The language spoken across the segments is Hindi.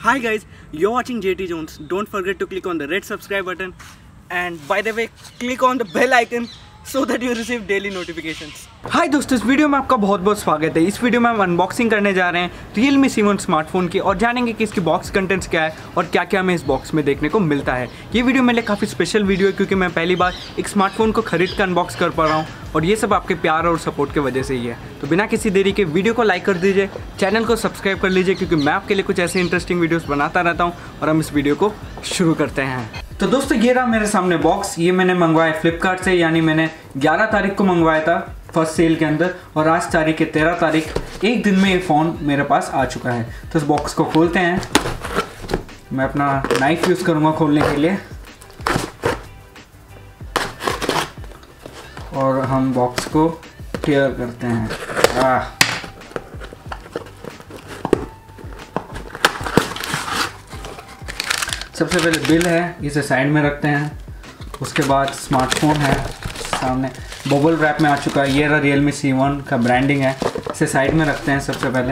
Hi guys, you're watching JT Jones. Don't forget to click on the red subscribe button and by the way click on the bell icon so that you receive daily notifications. हाय दोस्तों, इस वीडियो में आपका बहुत बहुत स्वागत है। इस वीडियो में हम अनबॉक्सिंग करने जा रहे हैं Realme C1 स्मार्टफोन की और जानेंगे कि इसकी बॉक्स कंटेंट्स क्या है और क्या क्या हमें इस बॉक्स में देखने को मिलता है। ये वीडियो मेरे लिए काफ़ी स्पेशल वीडियो है क्योंकि मैं पहली बार एक स्मार्टफोन को खरीद कर अनबॉक्स कर पा रहा हूँ और ये सब आपके प्यार और सपोर्ट की वजह से ही है। तो बिना किसी देरी के वीडियो को लाइक कर दीजिए, चैनल को सब्सक्राइब कर लीजिए क्योंकि मैं आपके लिए कुछ ऐसे इंटरेस्टिंग वीडियोस बनाता रहता हूँ और हम इस वीडियो को शुरू करते हैं। तो दोस्तों ये रहा मेरे सामने बॉक्स। ये मैंने मंगवाया फ्लिपकार्ट से, यानी मैंने 11 तारीख को मंगवाया था फर्स्ट सेल के अंदर और आज तारीख है 13 तारीख। एक दिन में ये फ़ोन मेरे पास आ चुका है। तो इस बॉक्स को खोलते हैं। मैं अपना नाइफ यूज़ करूँगा खोलने के लिए और हम बॉक्स को टेयर करते हैं। सबसे पहले बिल है, इसे साइड में रखते हैं। उसके बाद स्मार्टफोन है सामने, बबल रैप में आ चुका है। ये रहा Realme C1 का ब्रांडिंग है, इसे साइड में रखते हैं सबसे पहले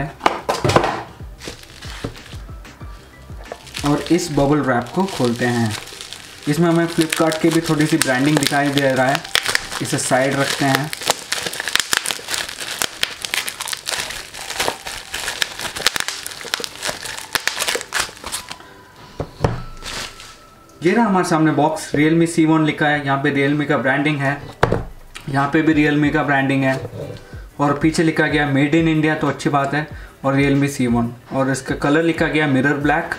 और इस बबल रैप को खोलते हैं। इसमें हमें फ्लिपकार्ट की भी थोड़ी सी ब्रांडिंग दिखाई दे रहा है। इसे साइड रखते हैं। ये रहा हमारे सामने बॉक्स। Realme C1 लिखा है, यहाँ पे Realme का ब्रांडिंग है, यहाँ पे भी Realme का ब्रांडिंग है और पीछे लिखा गया मेड इन इंडिया, तो अच्छी बात है। और Realme C1 और इसका कलर लिखा गया मिरर ब्लैक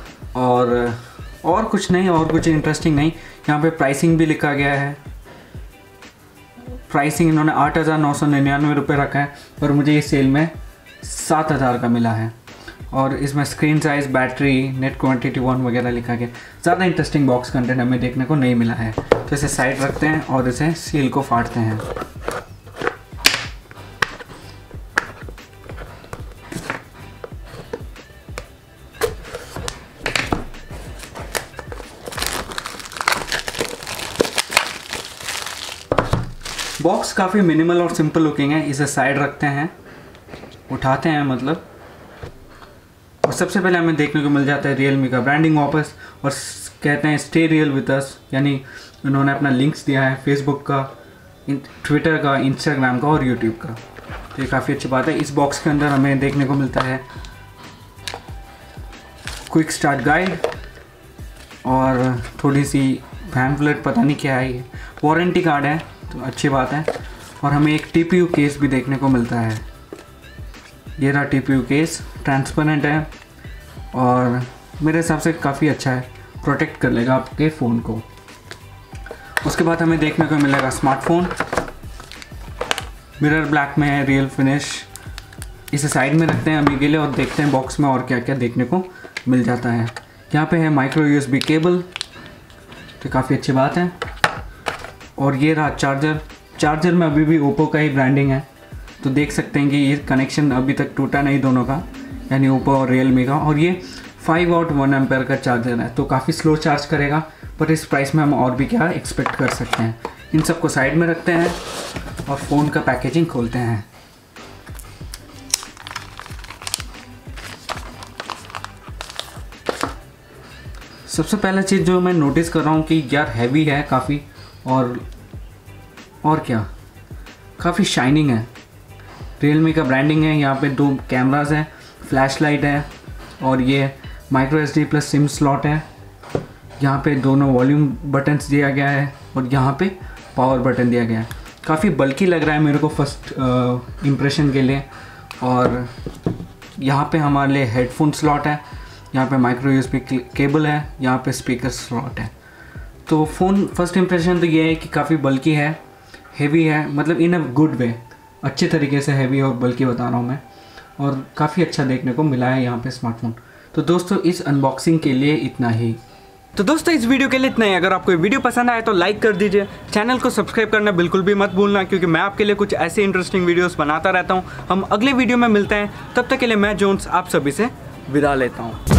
और कुछ नहीं, और कुछ इंटरेस्टिंग नहीं। यहाँ पे प्राइसिंग भी लिखा गया है। प्राइसिंग इन्होंने 8,999 रुपये रखा है और मुझे ये सेल में 7,000 का मिला है। और इसमें screen size, battery, net quantity 1 वगैरह लिखा गया। ज़्यादा इंटरेस्टिंग बॉक्स कंटेंट हमें देखने को नहीं मिला है। तो इसे साइड रखते हैं और इसे सील को फाड़ते हैं। बॉक्स काफ़ी मिनिमल और सिंपल लुकिंग है। इसे साइड रखते हैं, उठाते हैं मतलब, और सबसे पहले हमें देखने को मिल जाता है Realme का ब्रांडिंग वापस और कहते हैं स्टे रियल विद अस, यानी उन्होंने अपना लिंक्स दिया है फेसबुक का, ट्विटर का, इंस्टाग्राम का और यूट्यूब का। तो ये काफ़ी अच्छी बात है। इस बॉक्स के अंदर हमें देखने को मिलता है क्विक स्टार्ट गाइड और थोड़ी सी पैम्फलेट, पता नहीं क्या है, ये वारंटी कार्ड है तो अच्छी बात है। और हमें एक TPU केस भी देखने को मिलता है। ये रहा TPU केस, ट्रांसपेरेंट है और मेरे हिसाब से काफ़ी अच्छा है, प्रोटेक्ट कर लेगा आपके फ़ोन को। उसके बाद हमें देखने को मिलेगा स्मार्टफोन, मिरर ब्लैक में है, रियल फिनिश। इसे साइड में रखते हैं अभी के लिए और देखते हैं बॉक्स में और क्या क्या देखने को मिल जाता है। यहाँ पे है माइक्रो USB केबल, तो काफ़ी अच्छी बात है। और ये रहा चार्जर में अभी भी ओप्पो का ही ब्रांडिंग है, तो देख सकते हैं कि ये कनेक्शन अभी तक टूटा नहीं दोनों का, यानी ओप्पो और Realme का। और ये 5 वाट 1 एम्पेयर का चार्जर है, तो काफ़ी स्लो चार्ज करेगा, पर इस प्राइस में हम और भी क्या एक्सपेक्ट कर सकते हैं। इन सबको साइड में रखते हैं और फ़ोन का पैकेजिंग खोलते हैं। सबसे पहला चीज़ जो मैं नोटिस कर रहा हूँ कि यार हैवी है काफ़ी, और क्या, काफ़ी शाइनिंग है। Realme का ब्रांडिंग है। यहाँ पे 2 कैमरास हैं, फ्लैश लाइट है और ये micro SD plus sim slot है। यहाँ पे दोनों वॉल्यूम बटन्स दिया गया है और यहाँ पे पावर बटन दिया गया है। काफ़ी बल्कि लग रहा है मेरे को फर्स्ट इम्प्रेशन के लिए। और यहाँ पे हमारे लिए हेडफोन स्लॉट है, यहाँ पे माइक्रो USB केबल है, यहाँ पे स्पीकर स्लॉट है। तो फ़ोन फर्स्ट इम्प्रेशन तो ये है कि काफ़ी बल्कि है, हेवी है, मतलब इन अ गुड वे, अच्छे तरीके से हैवी और बल्कि बता रहा हूँ मैं, और काफ़ी अच्छा देखने को मिला है यहाँ पे स्मार्टफोन। तो दोस्तों इस अनबॉक्सिंग के लिए इतना ही। तो दोस्तों इस वीडियो के लिए इतना ही। अगर आपको ये वीडियो पसंद आए तो लाइक कर दीजिए, चैनल को सब्सक्राइब करना बिल्कुल भी मत भूलना क्योंकि मैं आपके लिए कुछ ऐसे इंटरेस्टिंग वीडियोस बनाता रहता हूँ। हम अगले वीडियो में मिलते हैं, तब तक के लिए मैं जोन्स आप सभी से विदा लेता हूँ।